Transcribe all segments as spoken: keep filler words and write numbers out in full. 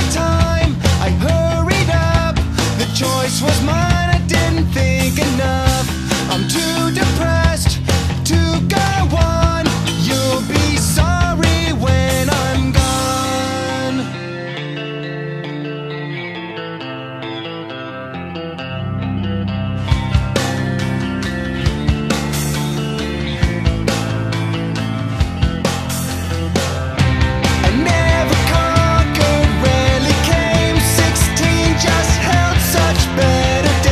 time, I hurried up. The choice was mine, I didn't think enough. I'm too depressed to go on. You'll be sorry when I'm gone. I never conquered, rarely came. Sixteen just held such better days.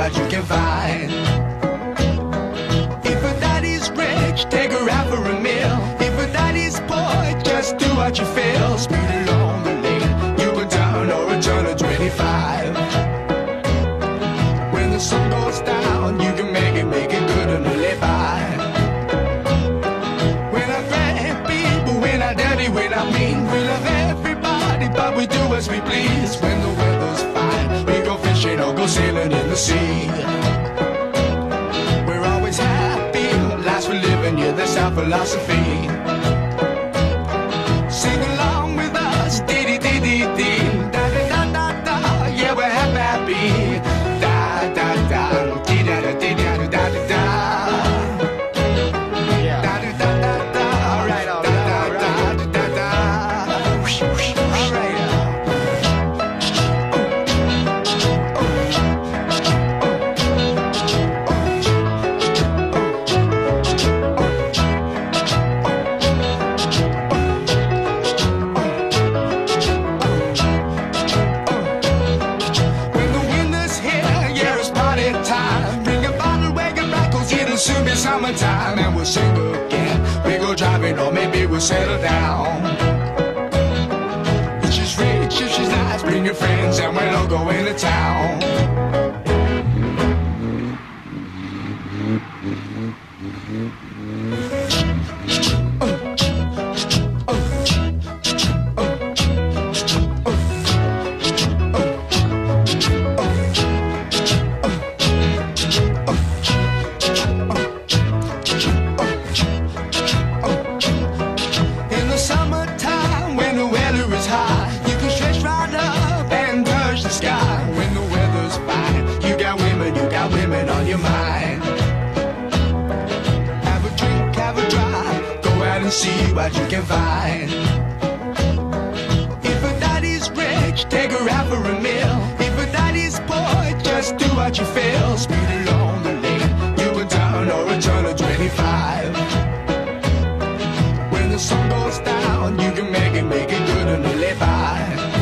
what you can find. If a daddy's rich, take her out for a meal. If a daddy's poor, just do what you feel. Speed along the lane, you go down or a turn of twenty-five. When the sun goes down, you can make it, make it good and live by. We're not bad people, we're not dirty, we're not mean. We love everybody, but we do as we please. When the weather's fine, we go fishing or go sailing in the sea. We're always happy, life's for living, yeah, that's our philosophy. Sing along with us, dee dee dee dee dee, da da da da da, yeah, we're happy, da da da, dee da da dee da da da da da. Soon be summertime and we'll sing again. We go driving or maybe we'll settle down. If she's rich, if she's nice, bring your friends and we'll all go into town. You can stretch right up and touch the sky. When the weather's fine, you got women, you got women on your mind. Have a drink, have a drive, go out and see what you can find. If a daddy's rich, take her out for a meal. If a daddy's poor, just do what you feel. Speed along the lane, you go down or a turn of twenty-five. When the sun goes down, you can make it, make it good and live by.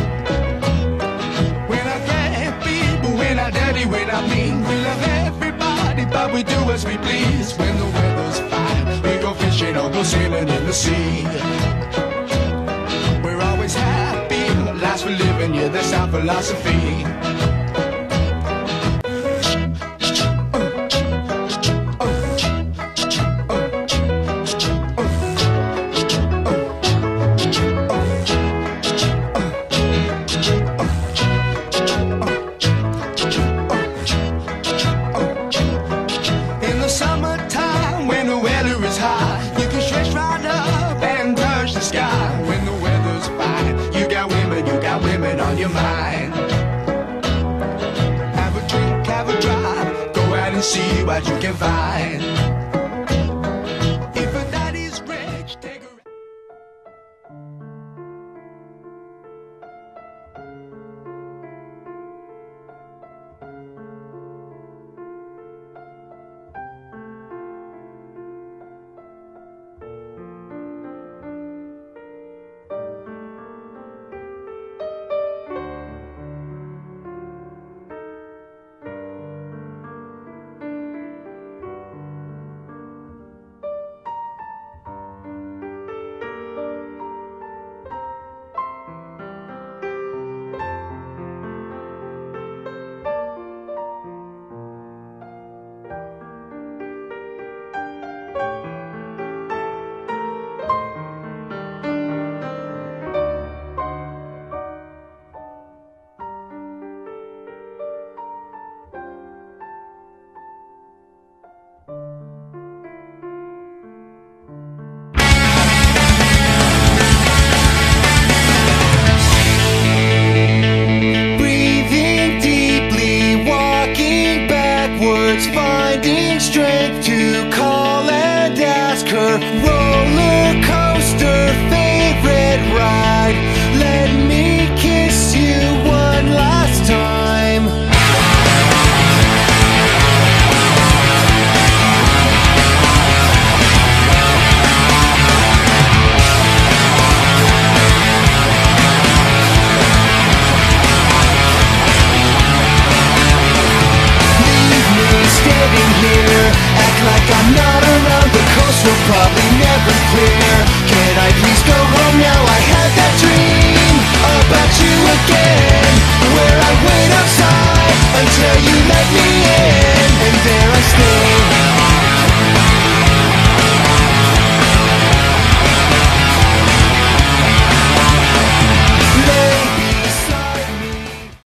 We're not bad people, we're not dirty, we're not mean. We love everybody, but we do as we please. When the weather's fine, we go fishing or go sailing in the sea. We're always happy, life's for living, yeah, that's our philosophy. Summertime, when the weather is high, you can stretch right up and touch the sky. When the weather's fine, you got women, you got women on your mind. Have a drink, have a drive, go out and see what you can find.